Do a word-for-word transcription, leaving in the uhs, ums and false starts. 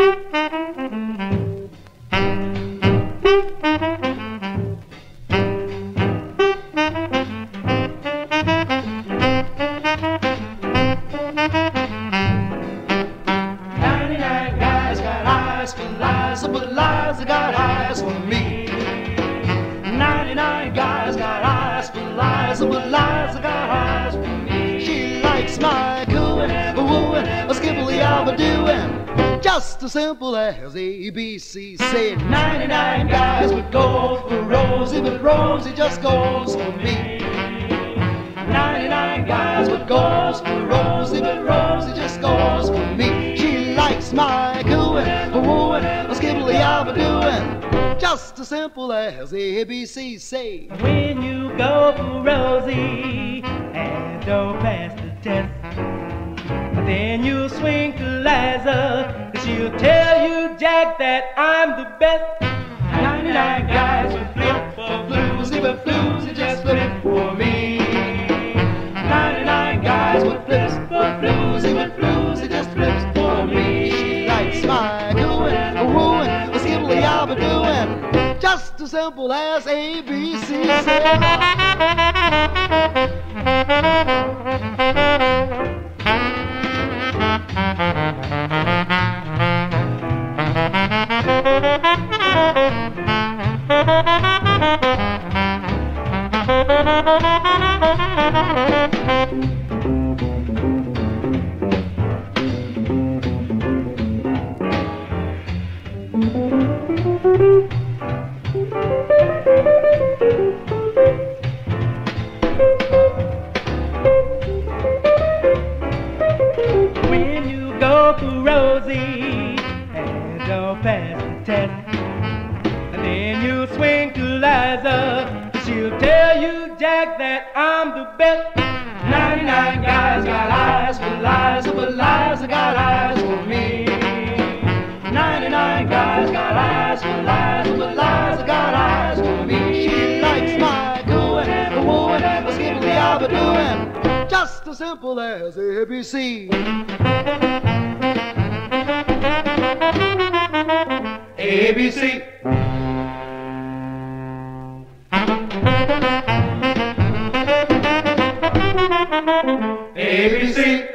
Ninety-nine guys got eyes for Liza, but Liza got eyes for me. Ninety-nine guys got eyes for Liza, but Liza got eyes for me. She likes my cooing, wooing, a skippily alba doing, just as simple as A B C. Say ninety-nine guys would go for Rosie, but Rosie just goes for me. Ninety-nine guys would go for Rosie, but Rosie just goes for me. She likes my cooing, wooing, a skippily alba doing, just as simple as A B C. Say when you go for Rosie and don't pass the test, then you swing to Liza, she'll tell you, Jack, that I'm the best. Ninety-nine guys would flip for Floozy, but Floozy just flip for me. Ninety-nine guys would flip for Floozy, but Floozy just flips for me. She likes my cooing, wooing, a skibbly alba doing, just as simple as A B C. When you go for Rosie and don't pass the test, and then you swing to Liza, she'll tell you, Jack, that I'm the best. Ninety-nine guys got eyes for Liza, but Liza got eyes for me. Ninety-nine guys got eyes for Liza, but Liza got eyes for me. She likes my cooing, wooing, a skibbly alba doing, just as simple as A B C. A B C. A B C.